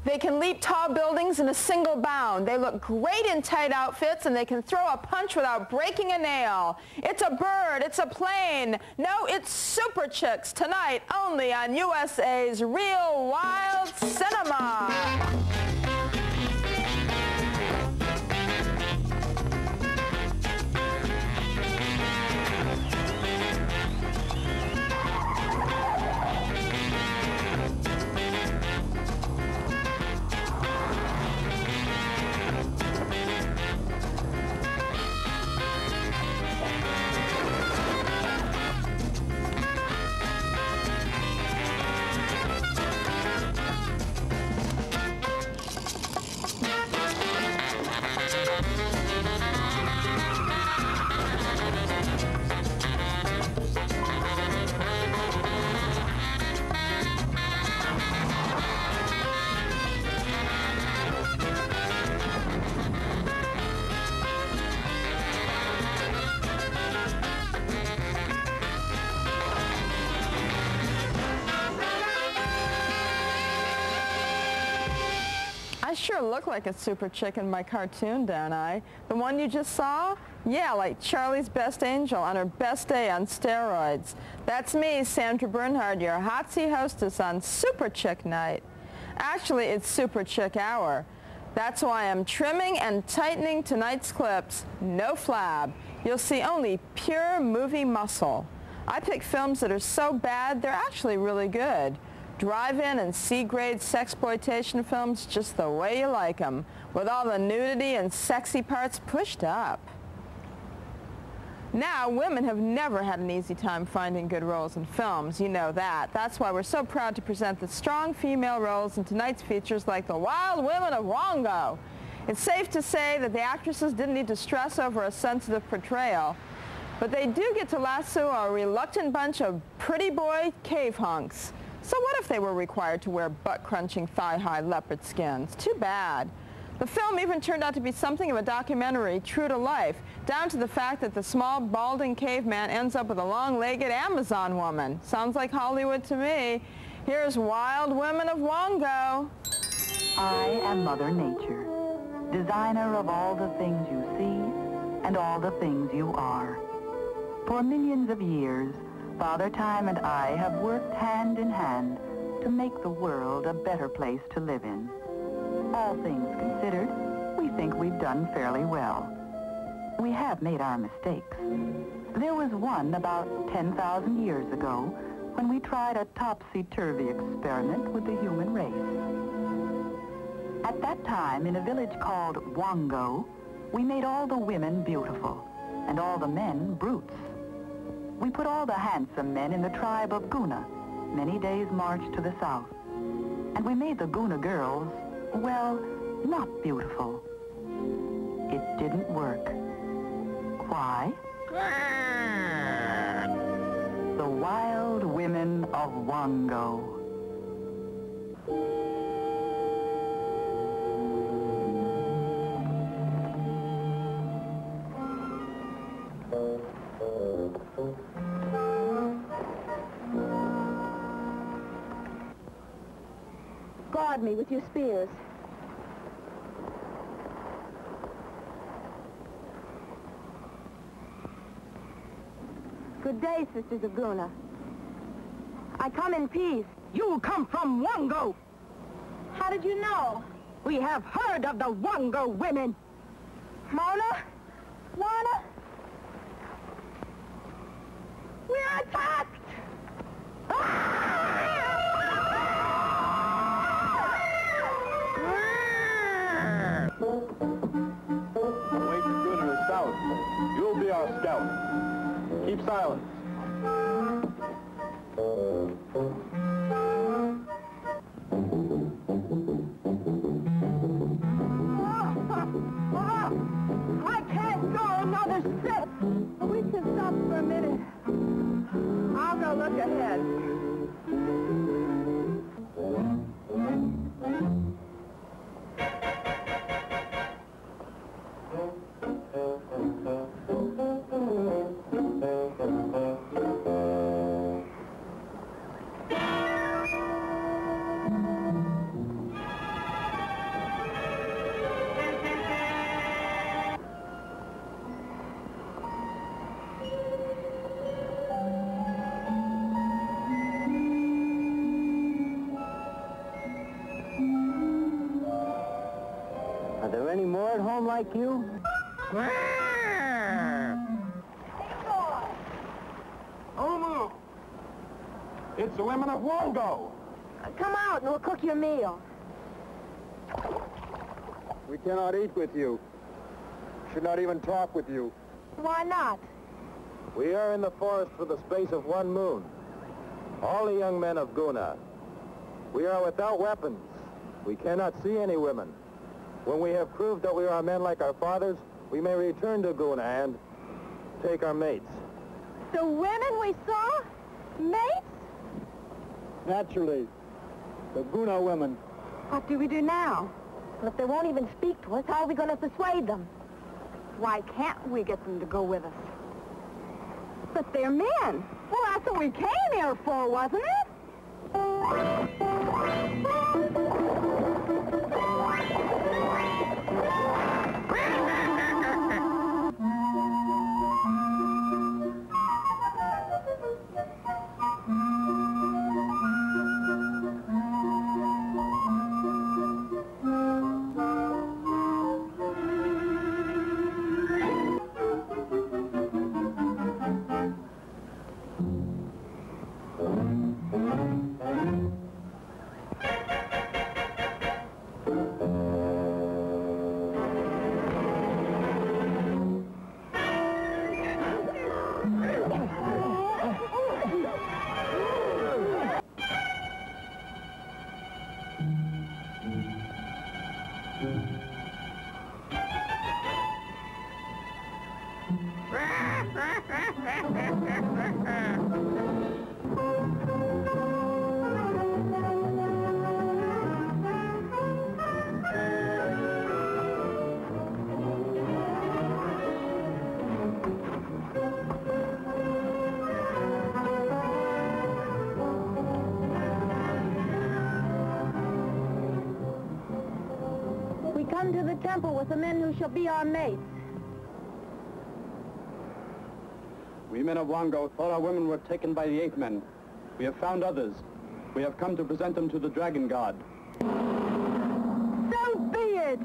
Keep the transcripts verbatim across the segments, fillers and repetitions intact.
They can leap tall buildings in a single bound. They look great in tight outfits, and they can throw a punch without breaking a nail. It's a bird. It's a plane. No, it's Superchicks tonight only on U S A's Real Wild Cinema. I sure look like a super chick in my cartoon, don't I? The one you just saw? Yeah, like Charlie's best angel on her best day on steroids. That's me, Sandra Bernhard, your hot seat hostess on Super Chick Night. Actually, it's Super Chick Hour. That's why I'm trimming and tightening tonight's clips. No flab. You'll see only pure movie muscle. I pick films that are so bad, they're actually really good. Drive-in and C-grade sexploitation films just the way you like them, with all the nudity and sexy parts pushed up. Now, women have never had an easy time finding good roles in films. You know that. That's why we're so proud to present the strong female roles in tonight's features like The Wild Women of MONDO-A-Go. It's safe to say that the actresses didn't need to stress over a sensitive portrayal, but they do get to lasso a reluctant bunch of pretty boy cave hunks. So what if they were required to wear butt-crunching, thigh-high leopard skins? Too bad. The film even turned out to be something of a documentary true to life, down to the fact that the small, balding caveman ends up with a long-legged Amazon woman. Sounds like Hollywood to me. Here's Wild Women of MONDO-A-Go. I am Mother Nature, designer of all the things you see and all the things you are. For millions of years, Father Time and I have worked hand in hand to make the world a better place to live in. All things considered, we think we've done fairly well. We have made our mistakes. There was one about ten thousand years ago when we tried a topsy-turvy experiment with the human race. At that time, in a village called MONDO-A-Go, we made all the women beautiful and all the men brutes. We put all the handsome men in the tribe of Guna, many days' march to the south. And we made the Guna girls, well, not beautiful. It didn't work. Why? The Wild Women of MONDO-A-Go. Guard me with your spears. Good day, Sisters of Guna. I come in peace. You come from MONDO-A-Go. How did you know? We have heard of the MONDO-A women. Mona? Lana? We're attacked! Waiting Guna is south. You'll be our scout. Keep silence. I can't go another step. We can stop for a minute. I'll go look ahead. Are there any more at home like you? Oma! It's the women of Wongo! Uh, come out and we'll cook your meal. We cannot eat with you. Should not even talk with you. Why not? We are in the forest for the space of one moon. All the young men of Guna. We are without weapons. We cannot see any women. When we have proved that we are men like our fathers, we may return to Guna and take our mates. The women we saw? Mates? Naturally. The Guna women. What do we do now? Well, if they won't even speak to us, how are we going to persuade them? Why can't we get them to go with us? But they're men. Well, that's what we came here for, wasn't it? We come to the temple with the men who shall be our mates. We men of Wongo thought our women were taken by the ape men. We have found others. We have come to present them to the dragon god. So be it!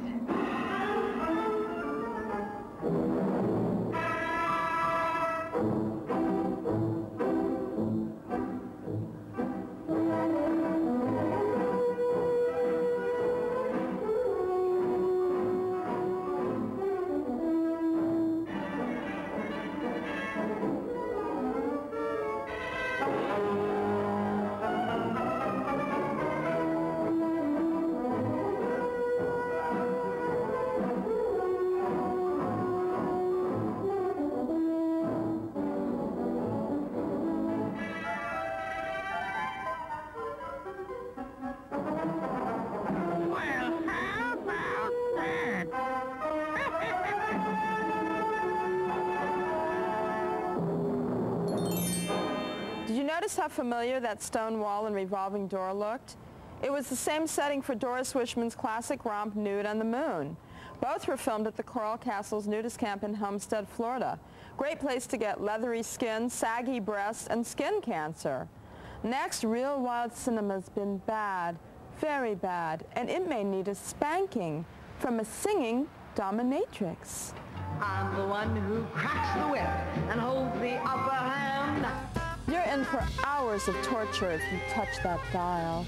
Notice how familiar that stone wall and revolving door looked? It was the same setting for Doris Wishman's classic romp Nude on the Moon. Both were filmed at the Coral Castle's nudist camp in Homestead, Florida. Great place to get leathery skin, saggy breasts, and skin cancer. Next, Real Wild Cinema's been bad, very bad, and it may need a spanking from a singing dominatrix. I'm the one who cracks the whip and holds the upper hand. You're in for hours of torture if you touch that dial.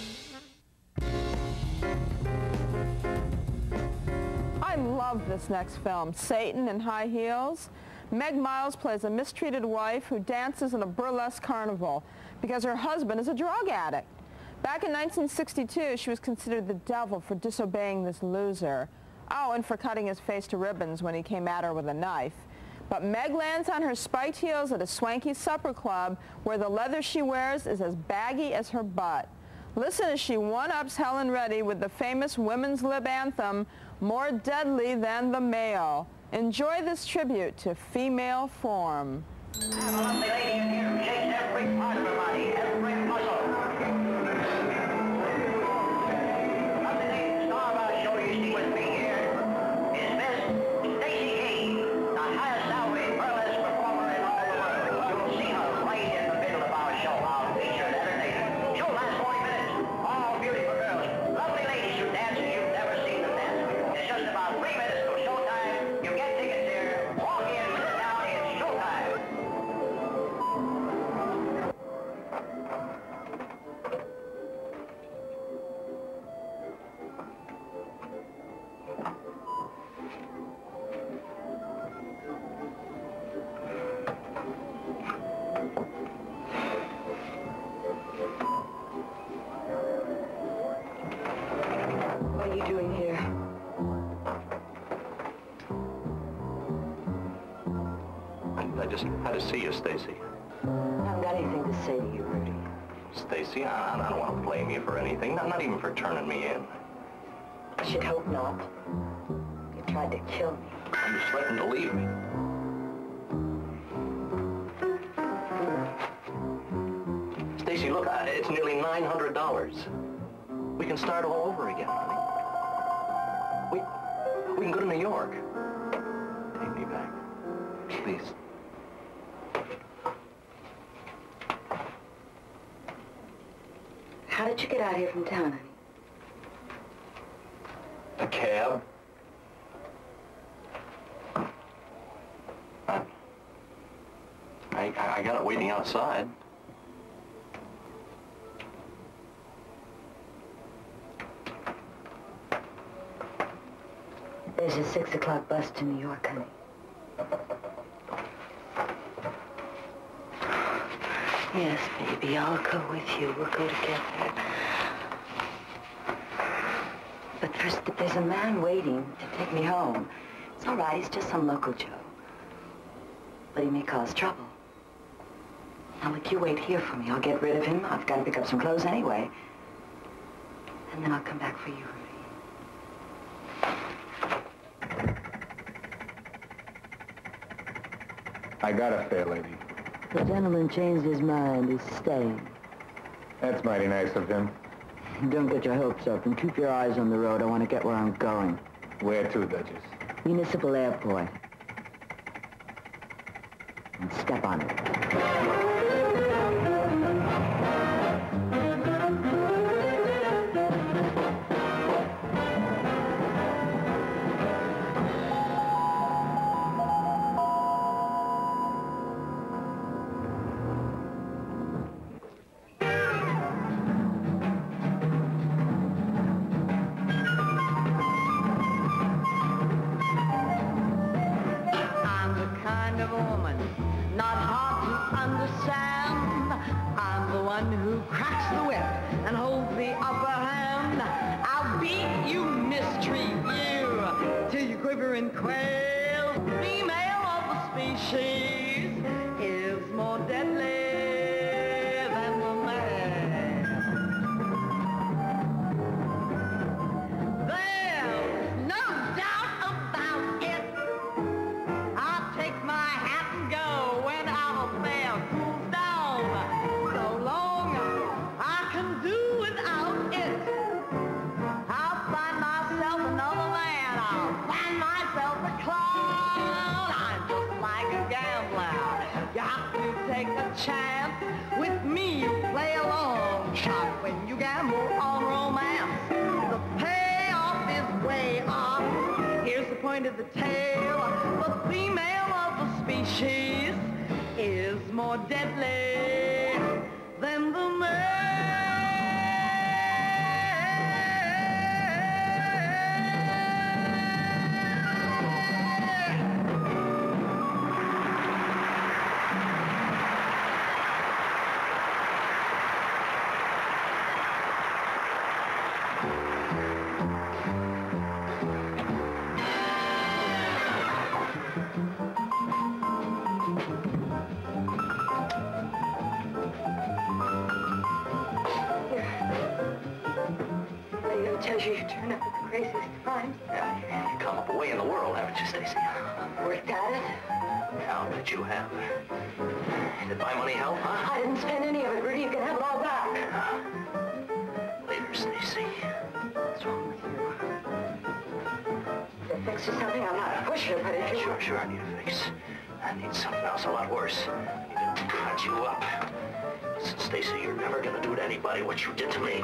I love this next film, Satan in High Heels. Meg Miles plays a mistreated wife who dances in a burlesque carnival because her husband is a drug addict. Back in nineteen sixty-two, she was considered the devil for disobeying this loser. Oh, and for cutting his face to ribbons when he came at her with a knife. But Meg lands on her spiked heels at a swanky supper club where the leather she wears is as baggy as her butt. Listen as she one-ups Helen Reddy with the famous women's lib anthem, More Deadly Than the Male. Enjoy this tribute to female form. I have a lovely lady in here who shakes every part of her body, every muscle. Lovely lady, the star of our show you see with me here is Miss Stacy King, the highest salary burlesque performer in all the world. You'll see her right in the middle of our show. I'll feature that her later. She'll last forty minutes. All beautiful girls. Lovely ladies who dance as you've never seen them dance. It's just just had to see you, Stacy. I haven't got anything to say to you, Rudy. Stacy, I, I don't want to blame you for anything, not, not even for turning me in. I should hope not. You tried to kill me. You threatened to leave me. Stacy, look, I, it's nearly nine hundred dollars. We can start all over again, honey. We, we can go to New York. Take me back, please. How did you get out here from town, honey? A cab. I, I, I got it waiting outside. There's a six o'clock bus to New York, honey. Yes, baby, I'll go with you. We'll go together. But first, there's a man waiting to take me home. It's all right, he's just some local Joe. But he may cause trouble. Now, look, you wait here for me. I'll get rid of him. I've got to pick up some clothes anyway. And then I'll come back for you, Rudy. I got a fair lady. The gentleman changed his mind. He's staying. That's mighty nice of him. Don't get your hopes up and keep your eyes on the road. I want to get where I'm going. Where to, Duchess? Municipal Airport. And step on it. The tail, the female of the species is more deadly than the male. You turn up at the craziest times. Yeah, you come up away in the world, haven't you, Stacy? Worked at it? How did you have? Did my money help, huh? I didn't spend any of it, Rudy. You can have it all back. Uh, later, Stacy. What's wrong with you? To fix you something, I'm not a pusher, but if you... Sure, sure, I need a fix. I need something else a lot worse. I need to cut you up. Listen, Stacy, you're never gonna do to anybody what you did to me.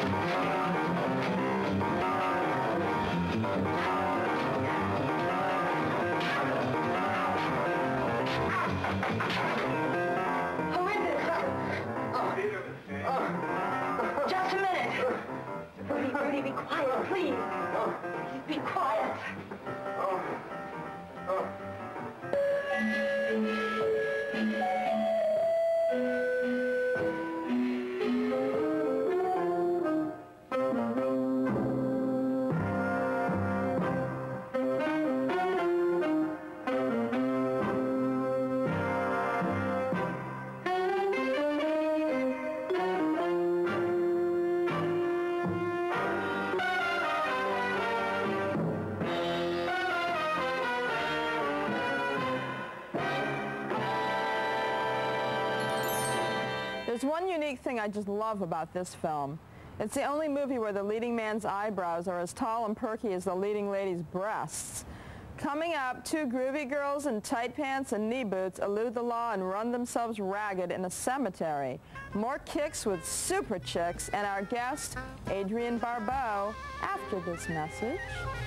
Who is it? Oh. Oh. Just a minute. Rudy, Rudy, be quiet, please. Be quiet. Oh. Oh. There's one unique thing I just love about this film. It's the only movie where the leading man's eyebrows are as tall and perky as the leading lady's breasts. Coming up, two groovy girls in tight pants and knee boots elude the law and run themselves ragged in a cemetery. More kicks with Superchicks and our guest, Adrienne Barbeau, after this message.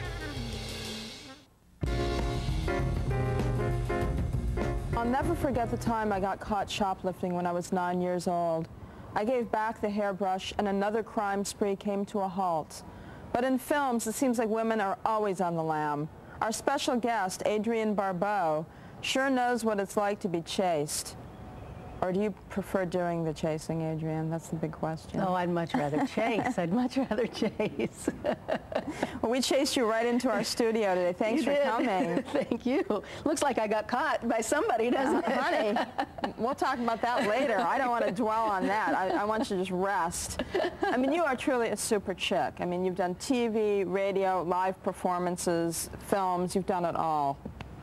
I'll never forget the time I got caught shoplifting when I was nine years old. I gave back the hairbrush and another crime spree came to a halt. But in films, it seems like women are always on the lam. Our special guest, Adrienne Barbeau, sure knows what it's like to be chased. Or do you prefer doing the chasing, Adrienne? That's the big question. Oh, I'd much rather chase. I'd much rather chase. Well, we chased you right into our studio today. Thanks you for did. coming. Thank you. Looks like I got caught by somebody, doesn't uh, it? Honey, we'll talk about that later. I don't want to dwell on that. I, I want you to just rest. I mean, you are truly a super chick. I mean, you've done T V, radio, live performances, films. You've done it all.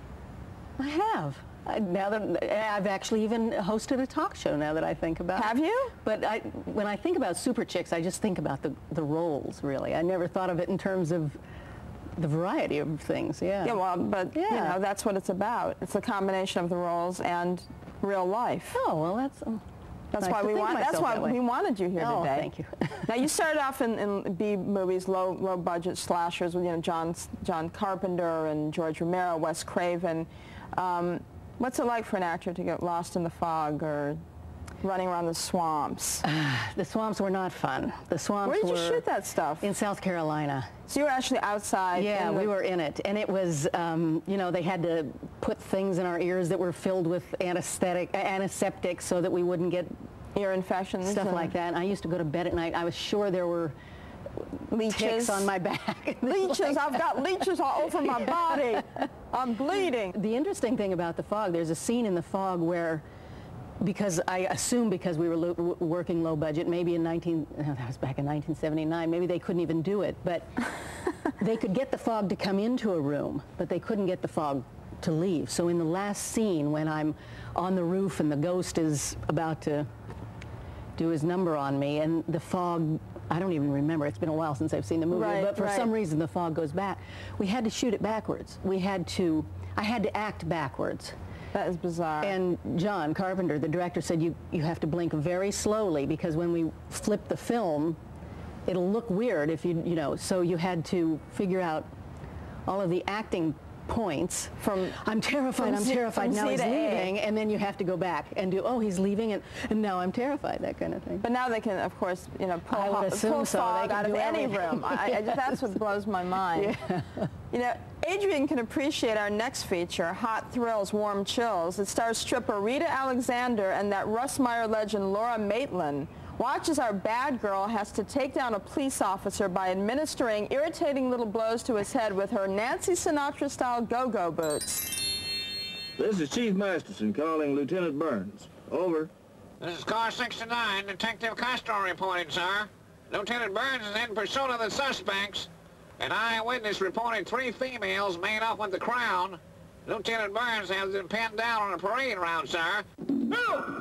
I have. I, now that I've actually even hosted a talk show, now that I think about it. Have you? But I, when I think about Super Chicks, I just think about the, the roles, really. I never thought of it in terms of the variety of things, yeah. Yeah, well, but, yeah. you know, that's what it's about. It's a combination of the roles and real life. Oh, well, that's... Um, That's nice why we want. That's why that we wanted you here oh, today. Thank you. Now you started off in, in B movies, low low budget slashers with you know John John Carpenter and George Romero, Wes Craven. Um, what's it like for an actor to get lost in the fog or running around the swamps? The swamps were not fun. The swamps Where did you were shoot that stuff? In South Carolina. So you were actually outside? Yeah, we were in it. And it was, um, you know, they had to put things in our ears that were filled with anesthetic, antiseptic so that we wouldn't get ear infections. Stuff like that. And I used to go to bed at night. I was sure there were leeches ticks on my back. Leeches. Like I've got leeches all over my body. I'm bleeding. The interesting thing about The Fog, there's a scene in The Fog where, because I assume because we were lo working low budget, maybe in nineteen, no, that was back in nineteen seventy-nine, maybe they couldn't even do it, but they could get the fog to come into a room, but they couldn't get the fog to leave. So in the last scene, when I'm on the roof and the ghost is about to do his number on me, and the fog, I don't even remember, it's been a while since I've seen the movie, right, but for right. some reason the fog goes back. We had to shoot it backwards. We had to, I had to act backwards. That is bizarre. And John Carpenter, the director, said you, you have to blink very slowly because when we flip the film, it'll look weird if you, you know, so you had to figure out all of the acting points from I'm terrified, I'm Z, terrified, now he's leaving, A. and then you have to go back and do, oh, he's leaving, and, and now I'm terrified, that kind of thing. But now they can, of course, you know, pull, I would assume pull so. fog They can out of do any everything. room. I, I, that's what blows my mind. Yeah. You know, Adrienne can appreciate our next feature, Hot Thrills, Warm Chills. It stars stripper Rita Alexander and that Russ Meyer legend Laura Maitland. Watch as our bad girl has to take down a police officer by administering irritating little blows to his head with her Nancy Sinatra-style go-go boots. This is Chief Masterson calling Lieutenant Burns. Over. This is car sixty-nine, Detective Castro reporting, sir. Lieutenant Burns is in pursuit of the suspects. An eyewitness reported three females made off with the Crown. Lieutenant Burns has been pinned down on a parade route, sir. No!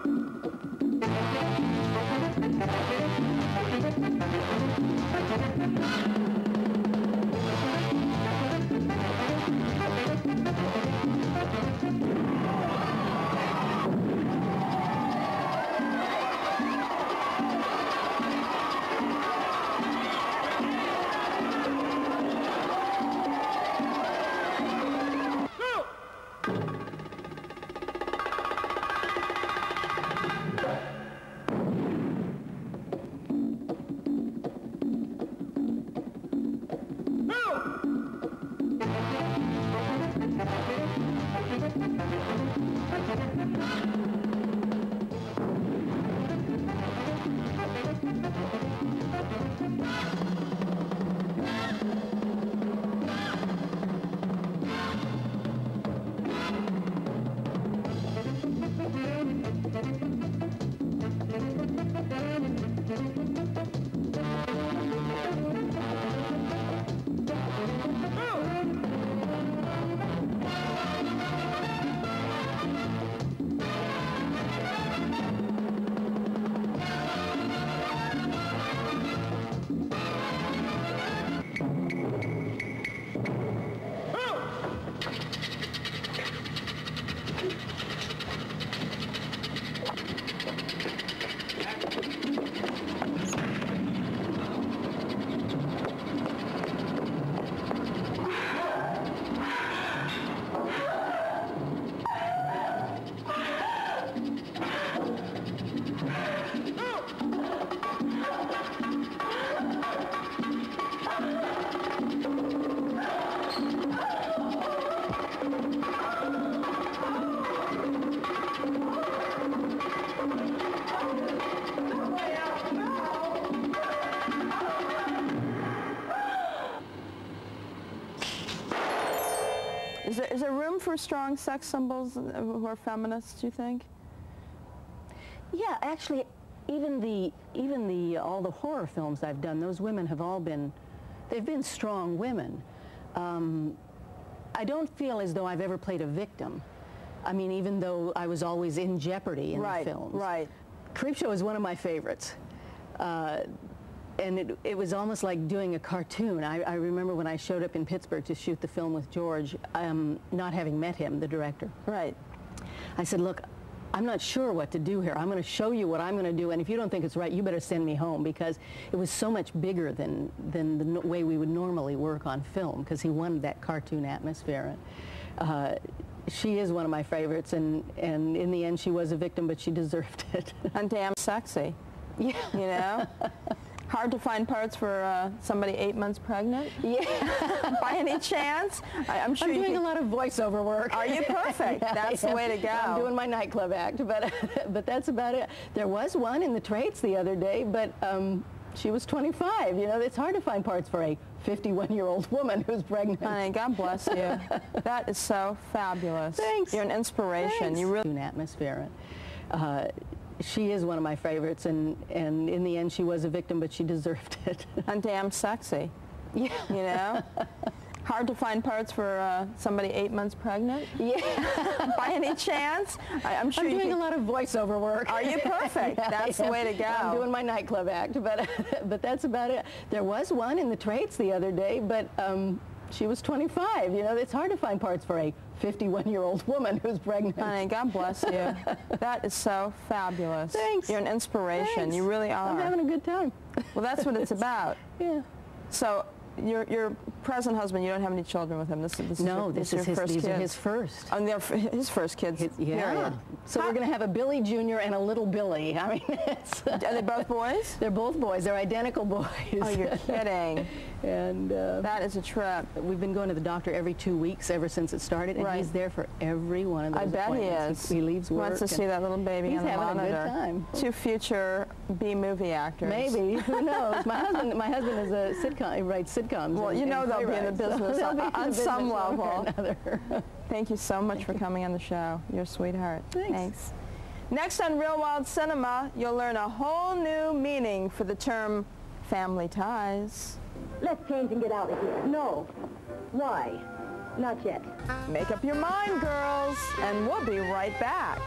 Is there, is there room for strong sex symbols who are feminists, do you think? Yeah, actually, even the, even the, all the horror films I've done, those women have all been, they've been strong women. Um, I don't feel as though I've ever played a victim. I mean, even though I was always in jeopardy in right, the films. Right, Creepshow is one of my favorites. Uh, and it, it was almost like doing a cartoon. I, I remember when I showed up in Pittsburgh to shoot the film with George, um, not having met him, the director. Right. I said, look, I'm not sure what to do here. I'm going to show you what I'm going to do, and if you don't think it's right, you better send me home, because it was so much bigger than, than the no way we would normally work on film, because he wanted that cartoon atmosphere. And, uh, she is one of my favorites, and, and in the end she was a victim, but she deserved it. And damn sexy. Yeah. You know? Hard to find parts for uh, somebody eight months pregnant? Yeah. By any chance? I, I'm sure I'm doing you a lot of voiceover work. Are you perfect? Yeah, that's the way to go. I'm doing my nightclub act, but, but that's about it. There was one in the trades the other day, but um, she was twenty-five. You know, it's hard to find parts for a fifty-one-year-old woman who's pregnant. Honey, God bless you. That is so fabulous. Thanks. You're an inspiration. Thanks. You really an atmosphere. Uh, she is one of my favorites, and, and in the end she was a victim, but she deserved it. And damn sexy. Yeah. You know? Hard to find parts for uh, somebody eight months pregnant? Yeah. By any chance? I, I'm sure I'm you doing can... a lot of voiceover work. Are you perfect? Yeah, That's yeah. the way to go. I'm doing my nightclub act, but, but that's about it. There was one in the trades the other day, but um, she was twenty-five. You know, it's hard to find parts for a fifty-one-year-old woman who's pregnant. Honey, God bless you. That is so fabulous. Thanks. You're an inspiration. Thanks. You really are. I'm having a good time. Well, that's what it's about. Yeah. So, your your present husband, you don't have any children with him. This, this no, is your, this, this is your his, first these kids. are his first. Oh, they're his first kids. His, yeah. Period. So How? we're going to have a Billy Junior and a little Billy. I mean, it's, are they both boys? They're both boys. They're identical boys. Oh, you're kidding. And uh, that is a trip. We've been going to the doctor every two weeks ever since it started, and right. he's there for every one of those I bet he is. He, he leaves work. Wants to see that little baby he's on the having monitor. a good time. Two future B-movie actors. Maybe. Who knows? My husband, my husband is a sitcom. He writes sitcoms. Well, and, you know and they'll be in the business so on, be in on the some business level. One or another. Thank you so much for coming on the show. You're a sweetheart. Thanks. Thanks. Next on Real Wild Cinema, you'll learn a whole new meaning for the term family ties. Let's change and get out of here. No. Why? Not yet. Make up your mind, girls, and we'll be right back.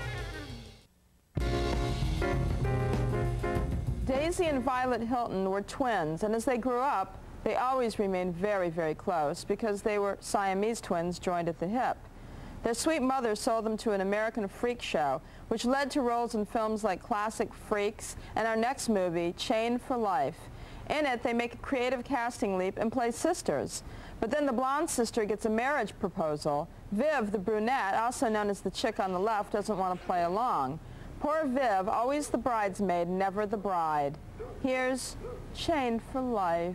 Daisy and Violet Hilton were twins, and as they grew up, they always remained very, very close because they were Siamese twins joined at the hip. Their sweet mother sold them to an American freak show, which led to roles in films like Classic Freaks and our next movie, Chained for Life. In it, they make a creative casting leap and play sisters. But then the blonde sister gets a marriage proposal. Viv, the brunette, also known as the chick on the left, doesn't want to play along. Poor Viv, always the bridesmaid, never the bride. Here's Chained for Life.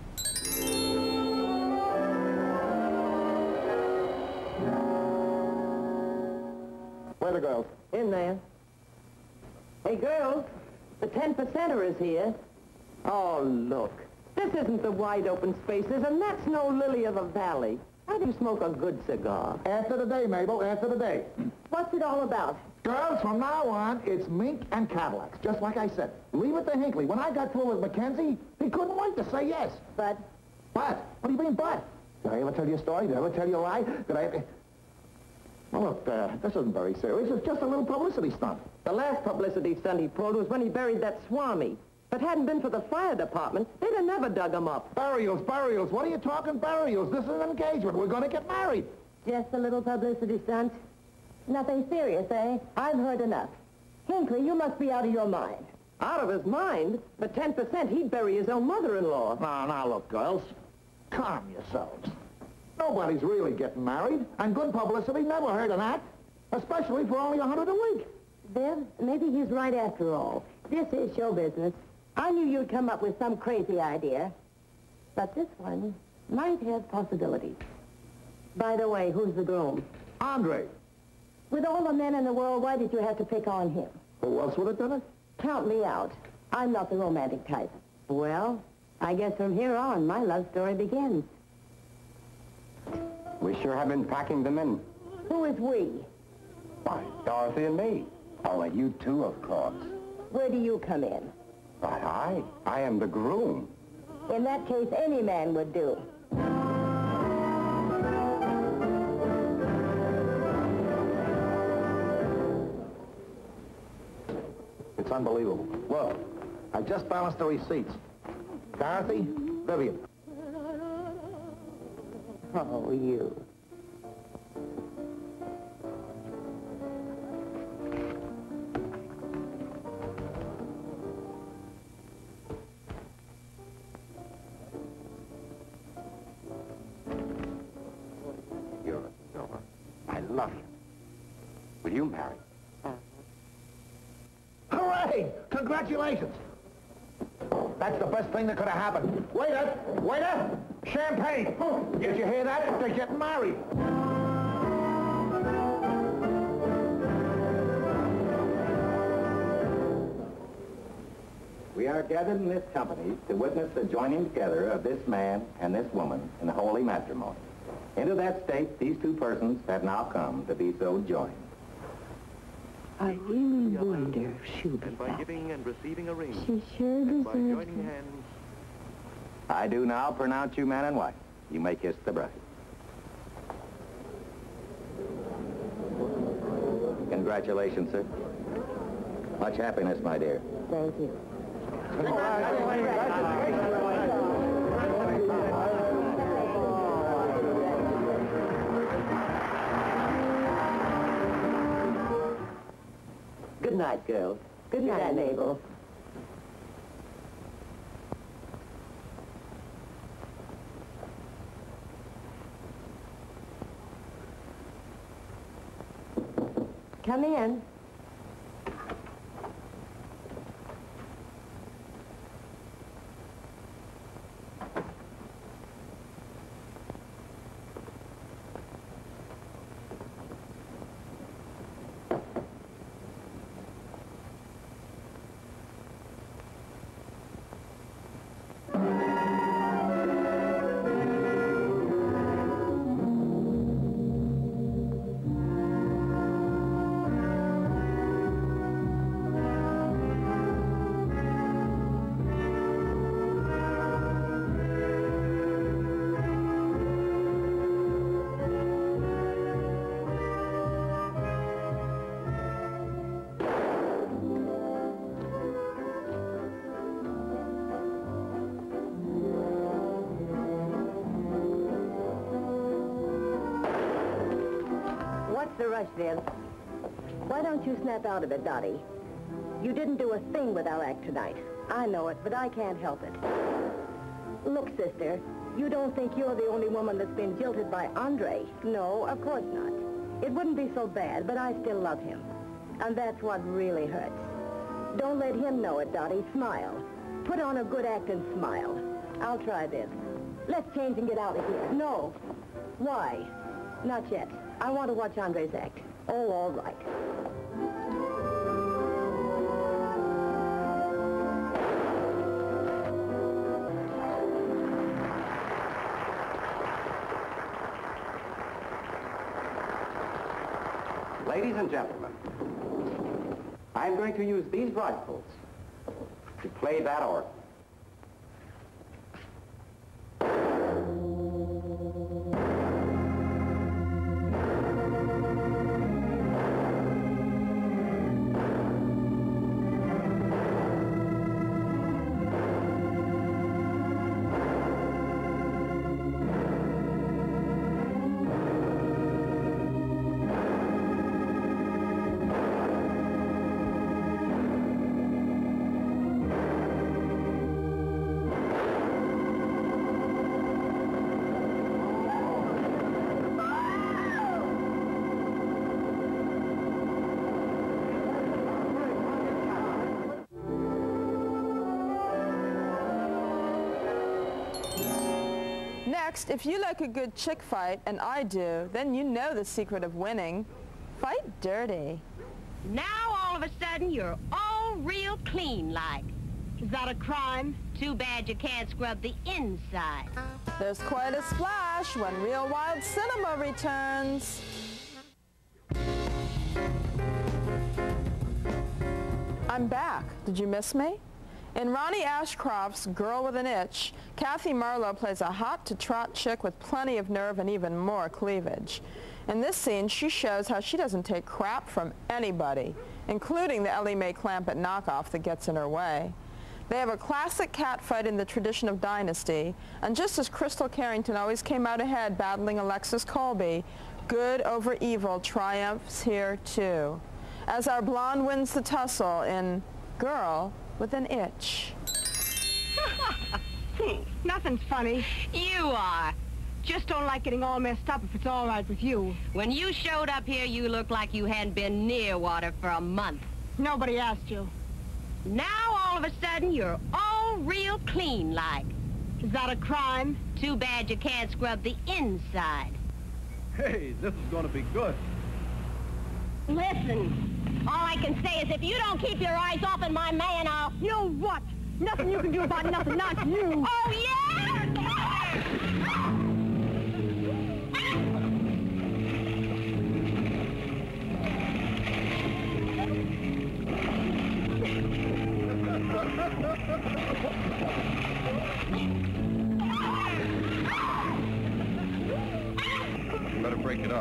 Where are the girls? In there. Hey, girls, the ten percenter is here. Oh, look. This isn't the wide open spaces, and that's no lily of the valley. How do you smoke a good cigar? Answer the day, Mabel. Answer the day. What's it all about? Girls, from now on, it's mink and Cadillacs, just like I said. Leave it to Hinckley. When I got through with Mackenzie, he couldn't wait to say yes. But? But? What do you mean, but? Did I ever tell you a story? Did I ever tell you a lie? Did I... Well, look, uh, this isn't very serious. It's just a little publicity stunt. The last publicity stunt he pulled was when he buried that Swami. If it hadn't been for the fire department, they'd have never dug him up. Burials, burials. What are you talking burials? This is an engagement. We're going to get married. Just a little publicity stunt. Nothing serious, eh? I've heard enough. Hinckley, you must be out of your mind. Out of his mind? For ten percent, he'd bury his own mother-in-law. Now, now, look, girls. Calm yourselves. Nobody's really getting married, and good publicity never hurt an act, especially for only a hundred a week. Viv, maybe he's right after all. This is show business. I knew you'd come up with some crazy idea. But this one might have possibilities. By the way, who's the groom? Andre. With all the men in the world, why did you have to pick on him? Who else would have done it? Count me out. I'm not the romantic type. Well, I guess from here on, my love story begins. We sure have been packing them in. Who is we? Why, Dorothy and me. Oh, and you too, of course. Where do you come in? Why, I, I am the groom. In that case, any man would do. It's unbelievable. Look, I just balanced the receipts. Dorothy, Vivian. Oh, you. You're a star. I love you. Will you marry? Hooray! Congratulations! That's the best thing that could have happened. Waiter! Waiter! Champagne! Did you hear that? They're getting married. We are gathered in this company to witness the joining together of this man and this woman in holy matrimony. Into that state, these two persons have now come to be so joined. I really wonder if she'll be By giving and receiving a ring. She sure By deserves joining it. hands. I do now pronounce you man and wife. You may kiss the bride. Congratulations, sir. Much happiness, my dear. Thank you. Good night, girls. Good night, Mabel. Come in. What's the rush, then? Why don't you snap out of it, Dottie? You didn't do a thing with our act tonight. I know it, but I can't help it. Look, sister, you don't think you're the only woman that's been jilted by Andre. No, of course not. It wouldn't be so bad, but I still love him. And that's what really hurts. Don't let him know it, Dottie. Smile. Put on a good act and smile. I'll try this. Let's change and get out of here. No. Why? Not yet. I want to watch Andre's act. Oh, all right. Ladies and gentlemen, I'm going to use these rifles to play that organ. Next, if you like a good chick fight, and I do, then you know the secret of winning. Fight dirty. Now all of a sudden you're all real clean like. Is that a crime? Too bad you can't scrub the inside. There's quite a splash when Real Wild Cinema returns. I'm back. Did you miss me? In Ronnie Ashcroft's Girl with an Itch, Kathy Marlowe plays a hot-to-trot chick with plenty of nerve and even more cleavage. In this scene, she shows how she doesn't take crap from anybody, including the Ellie Mae Clampett knockoff that gets in her way. They have a classic cat fight in the tradition of Dynasty, and just as Crystal Carrington always came out ahead battling Alexis Colby, good over evil triumphs here too, as our blonde wins the tussle in Girl with an Itch. Nothing's funny. You are. Just don't like getting all messed up if it's all right with you. When you showed up here, you looked like you hadn't been near water for a month. Nobody asked you. Now, all of a sudden, you're all real clean-like. Is that a crime? Too bad you can't scrub the inside. Hey, this is going to be good. Listen, all I can say is if you don't keep your eyes off of my man, I'll... You what? Nothing you can do about nothing, not you. Oh, yeah? Better break it up.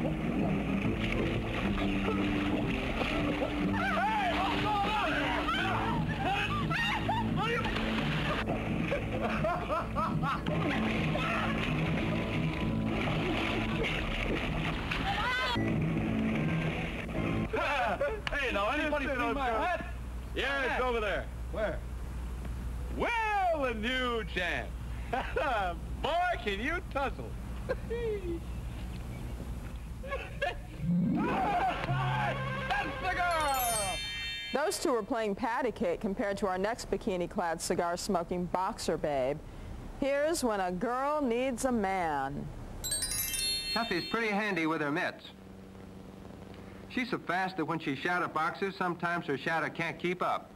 Hey, now, anybody see my hat? Yeah, it's over there. Where? Well, a new chance. Boy, can you tussle. That's the girl! Those two are playing patty cake compared to our next bikini-clad, cigar-smoking boxer babe. Here's When a Girl Needs a Man. Tuffy's pretty handy with her mitts. She's so fast that when she shadow boxes, sometimes her shadow can't keep up.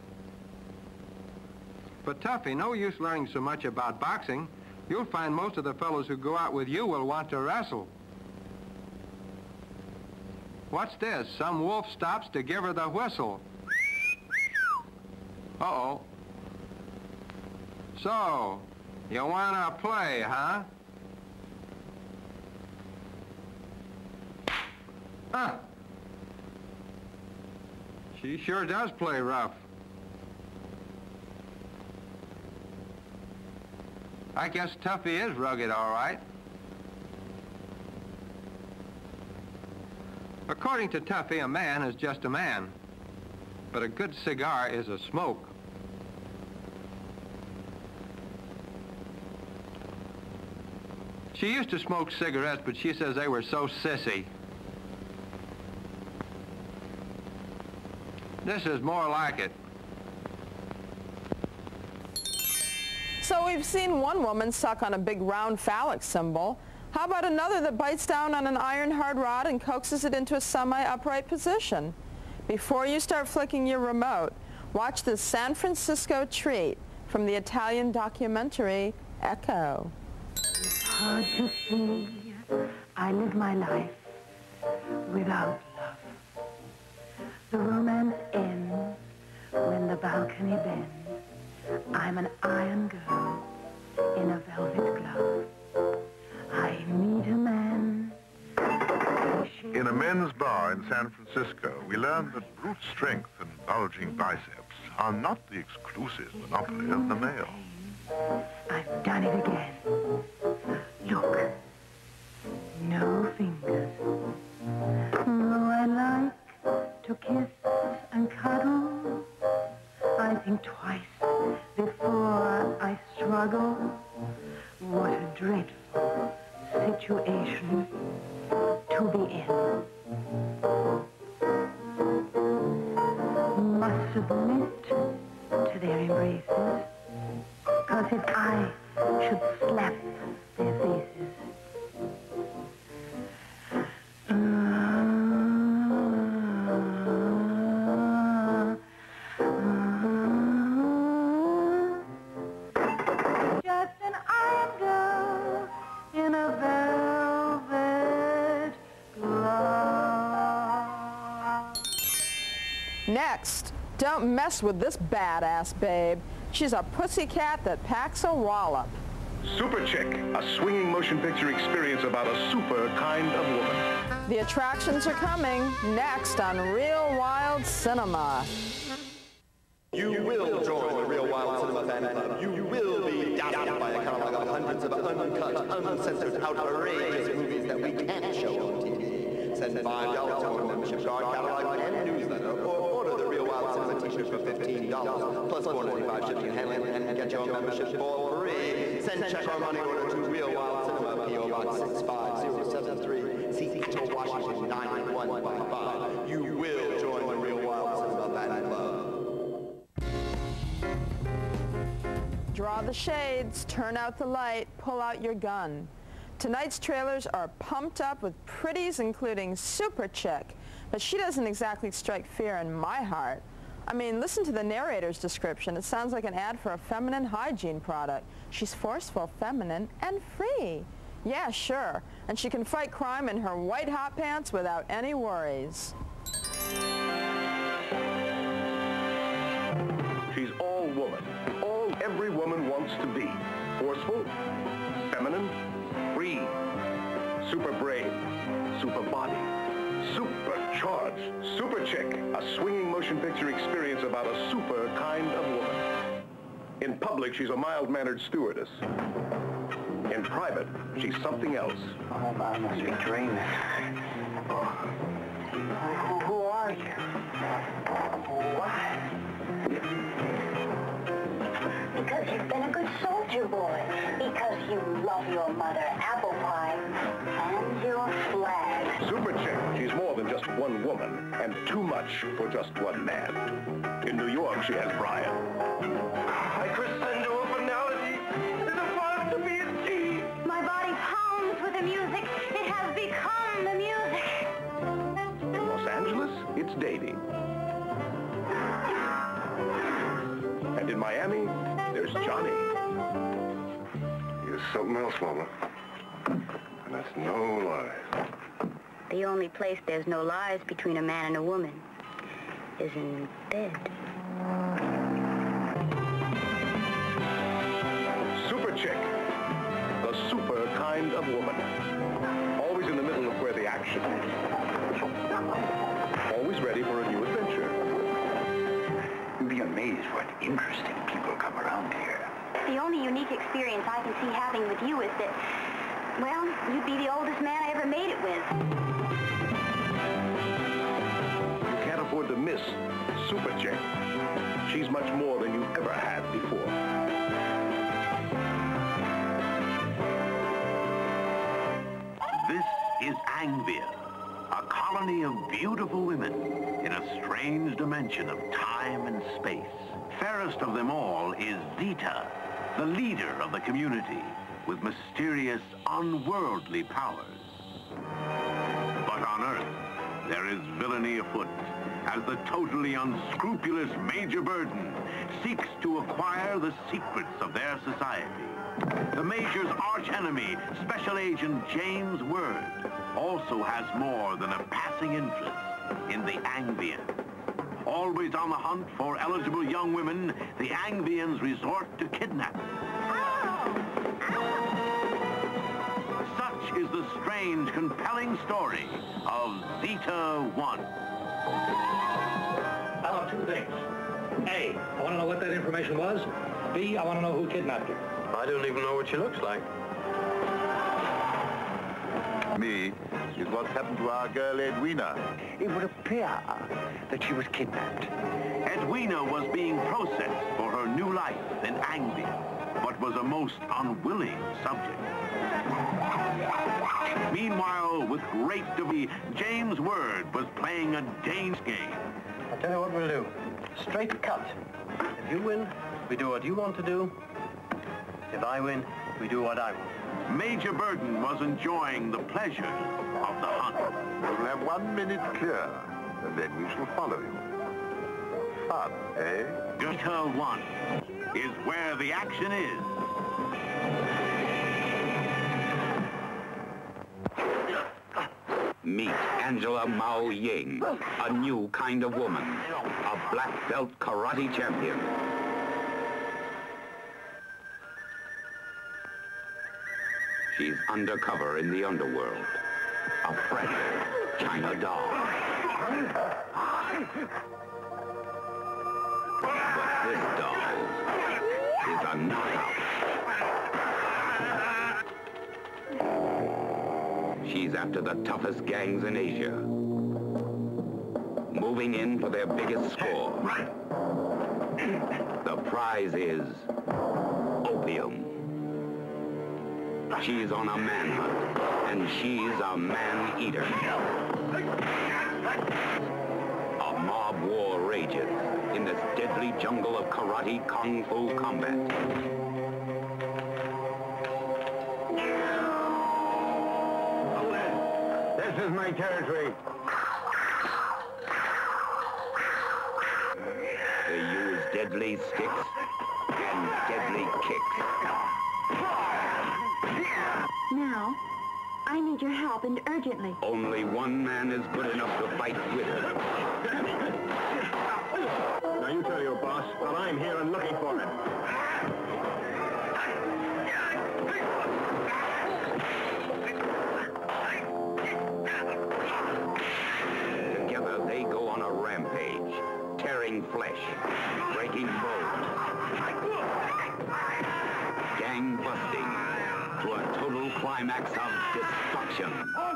But Tuffy, no use learning so much about boxing. You'll find most of the fellows who go out with you will want to wrestle. What's this? Some wolf stops to give her the whistle. Uh-oh. So, you wanna play, huh? Huh. She sure does play rough. I guess Tuffy is rugged, all right. According to Tuffy, a man is just a man. But a good cigar is a smoke. She used to smoke cigarettes, but she says they were so sissy. This is more like it. So we've seen one woman suck on a big round phallic symbol. How about another that bites down on an iron hard rod and coaxes it into a semi-upright position? Before you start flicking your remote, watch this San Francisco treat from the Italian documentary Echo. It's hard to see I live my life without love. The romance ends when the balcony bends. I'm an iron girl in a velvet glove. I meet a man. In a men's bar in San Francisco, we learned that brute strength and bulging biceps are not the exclusive monopoly of the male. I've done it again. Look. No fingers. Though I like to kiss and cuddle, I think twice before I struggle. What a dreadful situation to be in. Must submit to their embraces, because if I should slap their faces, just an iron girl Next, don't mess with this badass babe. She's a pussycat that packs a wallop. Superchick, a swinging motion picture experience about a super kind of woman. The attractions are coming next on Real Wild Cinema. You will join the Real Wild Cinema fan club. You will be dazzled by a catalog of hundreds of uncut, uncensored, outrageous movies that we can't show on T V. Send five dollars to our membership card, catalog, and newsletter, or order the Real Wild Cinema t-shirt for fifteen dollars, plus four ninety-five shipping and handling, and get your membership for free. Send check or money order to Real Wild Cinema, P O Box six five zero seven three, Seattle, Washington nine one five five. You will join the Real Wild Cinema fan club. Draw the shades, turn out the light, pull out your gun. Tonight's trailers are pumped up with pretties including Superchick, but she doesn't exactly strike fear in my heart. I mean, listen to the narrator's description. It sounds like an ad for a feminine hygiene product. She's forceful, feminine, and free. Yeah, sure. And she can fight crime in her white hot pants without any worries. She's all woman. All every woman wants to be. Forceful, feminine, free, super brave, super body, supercharged. Superchick, a swinging motion picture experience about a super kind of woman. In public, she's a mild-mannered stewardess. In private, she's something else. Oh, I must be dreaming. Oh. Who, who are you? Why? Because you've been a good soldier boy. Because you love your mother, apple pie, and your flag. Superchick, she's more than just one woman, and too much for just one man. In New York, she has Brian. I crescendo a finality. There's a fun to be a tea. My body pounds with the music. It has become the music. In Los Angeles, it's Davy. And in Miami, there's Johnny. Here's something else, Mama. And that's no lie. The only place there's no lies between a man and a woman is in bed. Superchick, the super kind of woman. Always in the middle of where the action is. Always ready for a new adventure. You'd be amazed what interesting people come around here. The only unique experience I can see having with you is that, well, you'd be the oldest man I ever made it with. You can't afford to miss Superchick. She's much more than you've ever had before. This is Angvia, a colony of beautiful women in a strange dimension of time and space. Fairest of them all is Zeta, the leader of the community, with mysterious, unworldly powers. But on Earth, there is villainy afoot, as the totally unscrupulous Major Burden seeks to acquire the secrets of their society. The Major's archenemy, Special Agent James Word, also has more than a passing interest in the Angvian. Always on the hunt for eligible young women, the Angvians resort to kidnapping. Such is the strange, compelling story of Zeta One. I want two things. A, I want to know what that information was. B, I want to know who kidnapped her. I don't even know what she looks like. Me is what's happened to our girl Edwina. It would appear that she was kidnapped. Edwina was being processed for her new life in Angvia, but was a most unwilling subject. Meanwhile, with great debate, James Word was playing a dangerous game. I'll tell you what we'll do. Straight cut. If you win, we do what you want to do. If I win, we do what I want. Major Burden was enjoying the pleasures of the hunt. We'll have one minute clear, and then we shall follow you. Fun, eh? Zeta One is where the action is. Meet Angela Mao Ying, a new kind of woman, a black belt karate champion. She's undercover in the underworld, a fragile China doll. But this doll is a knockout. She's after the toughest gangs in Asia, moving in for their biggest score. The prize is opium. She's on a manhunt, and she's a man-eater. A mob war rages in this deadly jungle of karate kung fu combat. This is my territory. They use deadly sticks and deadly kicks. Now, I need your help, and urgently. Only one man is good enough to fight with her. Now you tell your boss that I'm here and looking for him. Together they go on a rampage, tearing flesh, breaking bones, gang busting, to a total climax of destruction.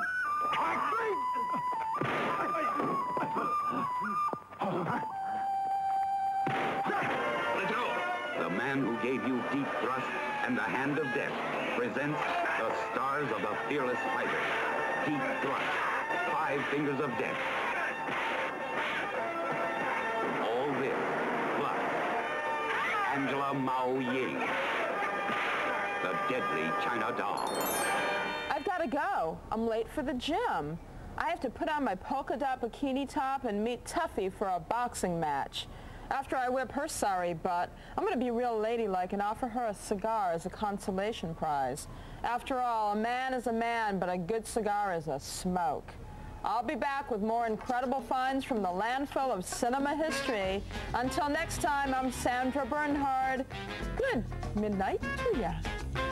Let's go. The man who gave you deep thrust and the hand of death presents the stars of the fearless fighter. Deep thrust, five fingers of death. All this, plus Angela Mao Ying, the deadly China doll. I've got to go. I'm late for the gym. I have to put on my polka dot bikini top and meet Tuffy for a boxing match. After I whip her sorry butt, I'm going to be real ladylike and offer her a cigar as a consolation prize. After all, a man is a man, but a good cigar is a smoke. I'll be back with more incredible finds from the landfill of cinema history. Until next time, I'm Sandra Bernhard. Good midnight to ya.